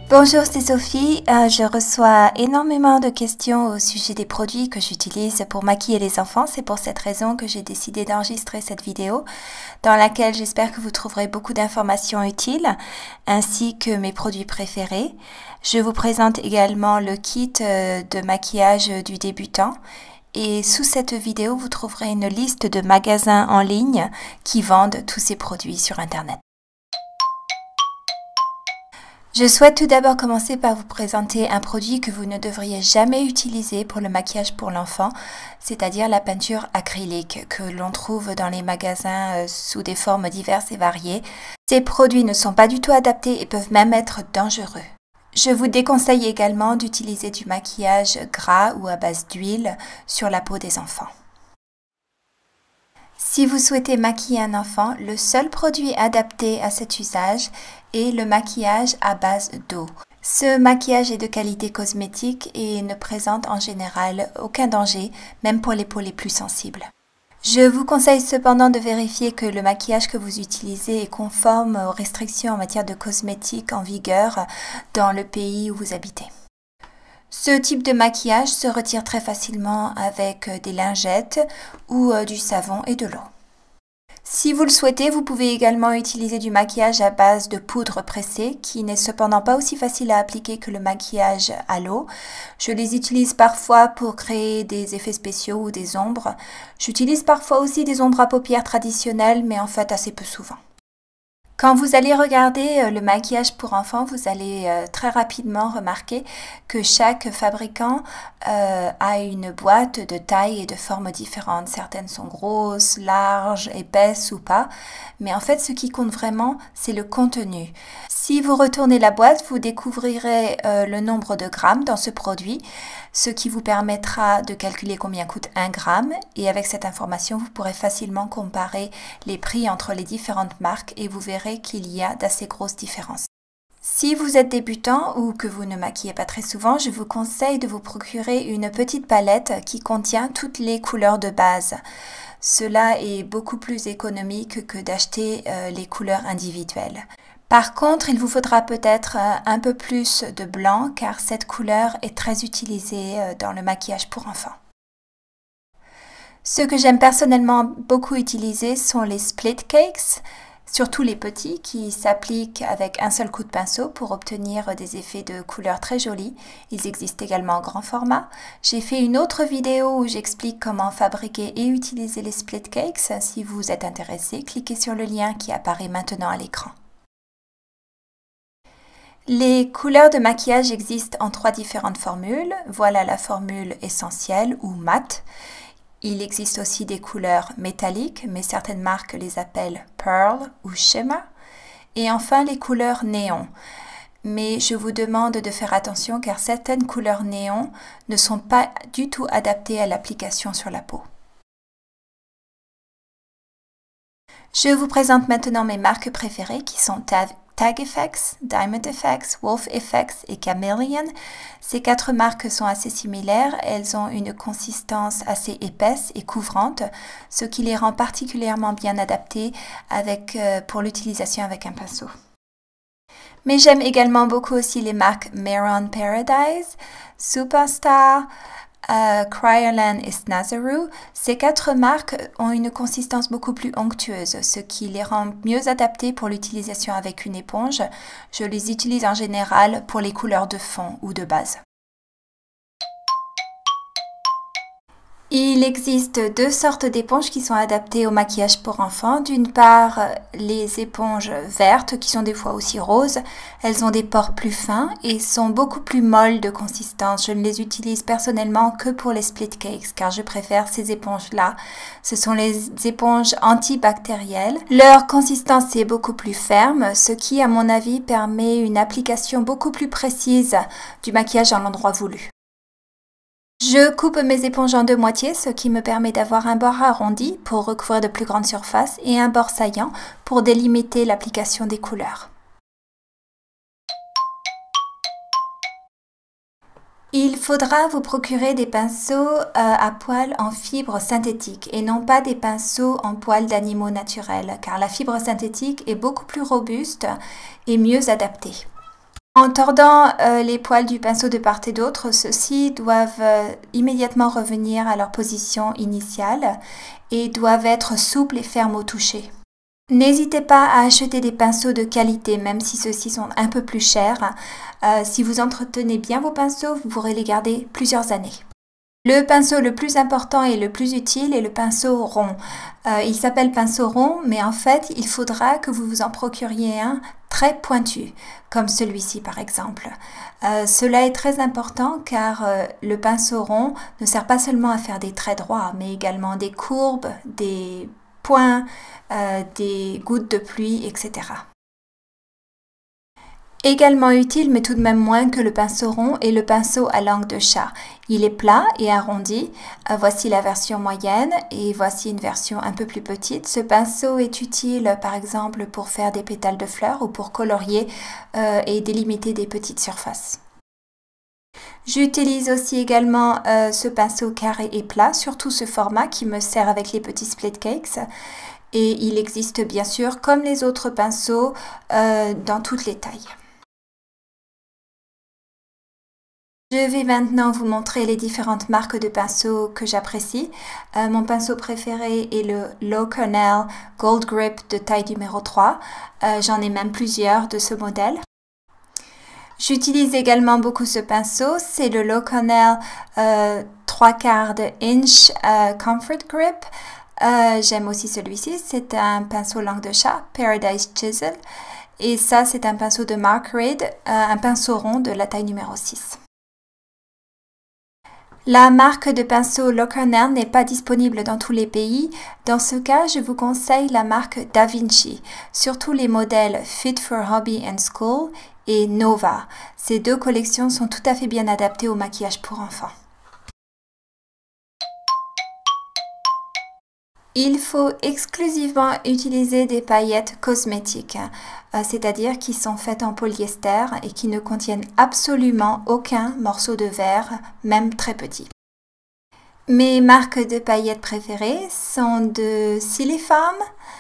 Bonjour, c'est Sophie. Je reçois énormément de questions au sujet des produits que j'utilise pour maquiller les enfants. C'est pour cette raison que j'ai décidé d'enregistrer cette vidéo dans laquelle j'espère que vous trouverez beaucoup d'informations utiles ainsi que mes produits préférés. Je vous présente également le kit de maquillage du débutant. Et sous cette vidéo, vous trouverez une liste de magasins en ligne qui vendent tous ces produits sur Internet. Je souhaite tout d'abord commencer par vous présenter un produit que vous ne devriez jamais utiliser pour le maquillage pour l'enfant, c'est-à-dire la peinture acrylique que l'on trouve dans les magasins sous des formes diverses et variées. Ces produits ne sont pas du tout adaptés et peuvent même être dangereux. Je vous déconseille également d'utiliser du maquillage gras ou à base d'huile sur la peau des enfants. Si vous souhaitez maquiller un enfant, le seul produit adapté à cet usage est le maquillage à base d'eau. Ce maquillage est de qualité cosmétique et ne présente en général aucun danger, même pour les peaux les plus sensibles. Je vous conseille cependant de vérifier que le maquillage que vous utilisez est conforme aux restrictions en matière de cosmétiques en vigueur dans le pays où vous habitez. Ce type de maquillage se retire très facilement avec des lingettes ou du savon et de l'eau. Si vous le souhaitez, vous pouvez également utiliser du maquillage à base de poudre pressée qui n'est cependant pas aussi facile à appliquer que le maquillage à l'eau. Je les utilise parfois pour créer des effets spéciaux ou des ombres. J'utilise parfois aussi des ombres à paupières traditionnelles, mais en fait assez peu souvent. Quand vous allez regarder le maquillage pour enfants, vous allez très rapidement remarquer que chaque fabricant a une boîte de taille et de formes différentes. Certaines sont grosses, larges, épaisses ou pas. Mais en fait, ce qui compte vraiment, c'est le contenu. Si vous retournez la boîte, vous découvrirez le nombre de grammes dans ce produit, ce qui vous permettra de calculer combien coûte 1 gramme. Et avec cette information, vous pourrez facilement comparer les prix entre les différentes marques et vous verrez qu'il y a d'assez grosses différences. Si vous êtes débutant ou que vous ne maquillez pas très souvent, je vous conseille de vous procurer une petite palette qui contient toutes les couleurs de base. Cela est beaucoup plus économique que d'acheter les couleurs individuelles. Par contre, il vous faudra peut-être un peu plus de blanc car cette couleur est très utilisée dans le maquillage pour enfants. Ce que j'aime personnellement beaucoup utiliser sont les split cakes, surtout les petits qui s'appliquent avec un seul coup de pinceau pour obtenir des effets de couleur très jolis. Ils existent également en grand format. J'ai fait une autre vidéo où j'explique comment fabriquer et utiliser les split cakes. Si vous êtes intéressé, cliquez sur le lien qui apparaît maintenant à l'écran. Les couleurs de maquillage existent en 3 différentes formules. Voilà la formule essentielle ou mate. Il existe aussi des couleurs métalliques, mais certaines marques les appellent Pearl ou Shimmer. Et enfin, les couleurs néon. Mais je vous demande de faire attention car certaines couleurs néon ne sont pas du tout adaptées à l'application sur la peau. Je vous présente maintenant mes marques préférées qui sont Tag Effects, Diamond Effects, Wolf Effects et Chameleon. Ces 4 marques sont assez similaires, elles ont une consistance assez épaisse et couvrante, ce qui les rend particulièrement bien adaptées pour l'utilisation avec un pinceau. Mais j'aime également beaucoup aussi les marques Mehron Paradise, Superstar, Kryolan et Snazaroo. Ces 4 marques ont une consistance beaucoup plus onctueuse, ce qui les rend mieux adaptées pour l'utilisation avec une éponge. Je les utilise en général pour les couleurs de fond ou de base. Il existe 2 sortes d'éponges qui sont adaptées au maquillage pour enfants. D'une part, les éponges vertes qui sont des fois aussi roses. Elles ont des pores plus fins et sont beaucoup plus molles de consistance. Je ne les utilise personnellement que pour les split cakes car je préfère ces éponges-là. Ce sont les éponges antibactérielles. Leur consistance est beaucoup plus ferme, ce qui, à mon avis, permet une application beaucoup plus précise du maquillage à l'endroit voulu. Je coupe mes éponges en 2 moitiés, ce qui me permet d'avoir un bord arrondi pour recouvrir de plus grandes surfaces et un bord saillant pour délimiter l'application des couleurs. Il faudra vous procurer des pinceaux à poils en fibre synthétique et non pas des pinceaux en poils d'animaux naturels, car la fibre synthétique est beaucoup plus robuste et mieux adaptée. En tordant les poils du pinceau de part et d'autre, ceux-ci doivent immédiatement revenir à leur position initiale et doivent être souples et fermes au toucher. N'hésitez pas à acheter des pinceaux de qualité, même si ceux-ci sont un peu plus chers. Si vous entretenez bien vos pinceaux, vous pourrez les garder plusieurs années. Le pinceau le plus important et le plus utile est le pinceau rond. Il s'appelle pinceau rond, mais en fait, il faudra que vous vous en procuriez un très pointu, comme celui-ci par exemple. Cela est très important car le pinceau rond ne sert pas seulement à faire des traits droits, mais également des courbes, des points, des gouttes de pluie, etc. Également utile, mais tout de même moins que le pinceau rond, est le pinceau à langue de chat. Il est plat et arrondi. Voici la version moyenne et voici une version un peu plus petite. Ce pinceau est utile par exemple pour faire des pétales de fleurs ou pour colorier et délimiter des petites surfaces. J'utilise aussi également ce pinceau carré et plat, surtout ce format qui me sert avec les petits split cakes. Et il existe bien sûr, comme les autres pinceaux, dans toutes les tailles. Je vais maintenant vous montrer les différentes marques de pinceaux que j'apprécie. Mon pinceau préféré est le Low Cornell Gold Grip de taille numéro 3. J'en ai même plusieurs de ce modèle. J'utilise également beaucoup ce pinceau, c'est le Low Cornell 3/4 inch Comfort Grip. J'aime aussi celui-ci, c'est un pinceau langue de chat, Paradise Chisel. Et ça, c'est un pinceau de Mark Reed, un pinceau rond de la taille numéro 6. La marque de pinceau Low Cornell n'est pas disponible dans tous les pays. Dans ce cas, je vous conseille la marque Da Vinci, surtout les modèles Fit for Hobby and School et Nova. Ces deux collections sont tout à fait bien adaptées au maquillage pour enfants. Il faut exclusivement utiliser des paillettes cosmétiques, c'est-à-dire qui sont faites en polyester et qui ne contiennent absolument aucun morceau de verre, même très petit. Mes marques de paillettes préférées sont de Silifarm,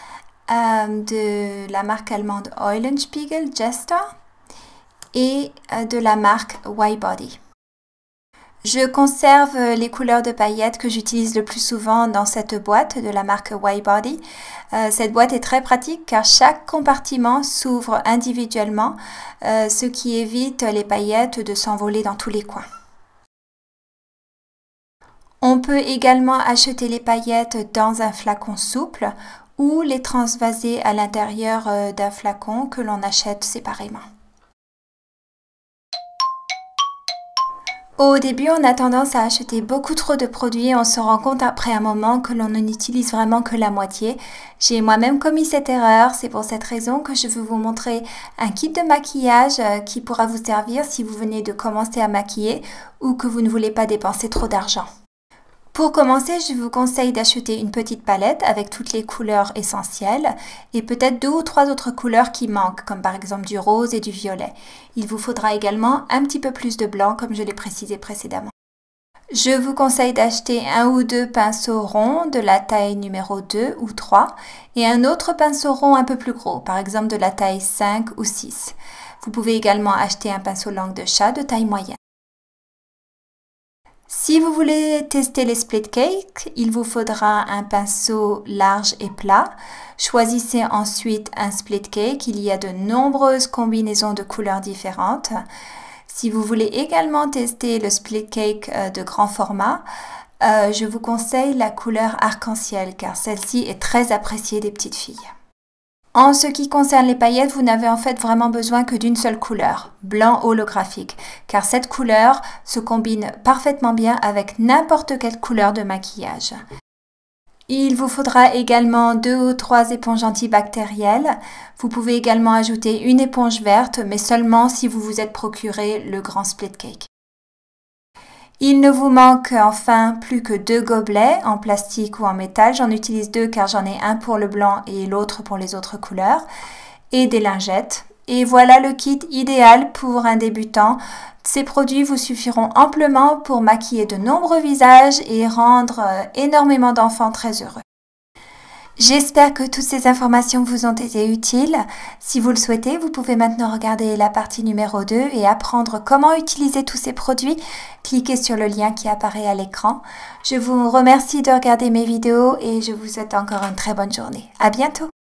de la marque allemande Eulenspiegel Jester et de la marque Y-Body. Je conserve les couleurs de paillettes que j'utilise le plus souvent dans cette boîte de la marque Y-Body. Cette boîte est très pratique car chaque compartiment s'ouvre individuellement, ce qui évite les paillettes de s'envoler dans tous les coins. On peut également acheter les paillettes dans un flacon souple ou les transvaser à l'intérieur d'un flacon que l'on achète séparément. Au début, on a tendance à acheter beaucoup trop de produits et on se rend compte après un moment que l'on n'en utilise vraiment que la moitié. J'ai moi-même commis cette erreur, c'est pour cette raison que je veux vous montrer un kit de maquillage qui pourra vous servir si vous venez de commencer à maquiller ou que vous ne voulez pas dépenser trop d'argent. Pour commencer, je vous conseille d'acheter une petite palette avec toutes les couleurs essentielles et peut-être 2 ou 3 autres couleurs qui manquent, comme par exemple du rose et du violet. Il vous faudra également un petit peu plus de blanc, comme je l'ai précisé précédemment. Je vous conseille d'acheter 1 ou 2 pinceaux ronds de la taille numéro 2 ou 3 et un autre pinceau rond un peu plus gros, par exemple de la taille 5 ou 6. Vous pouvez également acheter un pinceau langue de chat de taille moyenne. Si vous voulez tester les split cakes, il vous faudra un pinceau large et plat. Choisissez ensuite un split cake. Il y a de nombreuses combinaisons de couleurs différentes. Si vous voulez également tester le split cake de grand format, je vous conseille la couleur arc-en-ciel car celle-ci est très appréciée des petites filles. En ce qui concerne les paillettes, vous n'avez en fait vraiment besoin que d'une seule couleur, blanc holographique, car cette couleur se combine parfaitement bien avec n'importe quelle couleur de maquillage. Il vous faudra également 2 ou 3 éponges antibactérielles. Vous pouvez également ajouter une éponge verte, mais seulement si vous vous êtes procuré le grand split cake. Il ne vous manque enfin plus que 2 gobelets en plastique ou en métal. J'en utilise 2 car j'en ai un pour le blanc et l'autre pour les autres couleurs. Et des lingettes. Et voilà le kit idéal pour un débutant. Ces produits vous suffiront amplement pour maquiller de nombreux visages et rendre énormément d'enfants très heureux. J'espère que toutes ces informations vous ont été utiles. Si vous le souhaitez, vous pouvez maintenant regarder la partie numéro 2 et apprendre comment utiliser tous ces produits. Cliquez sur le lien qui apparaît à l'écran. Je vous remercie de regarder mes vidéos et je vous souhaite encore une très bonne journée. À bientôt!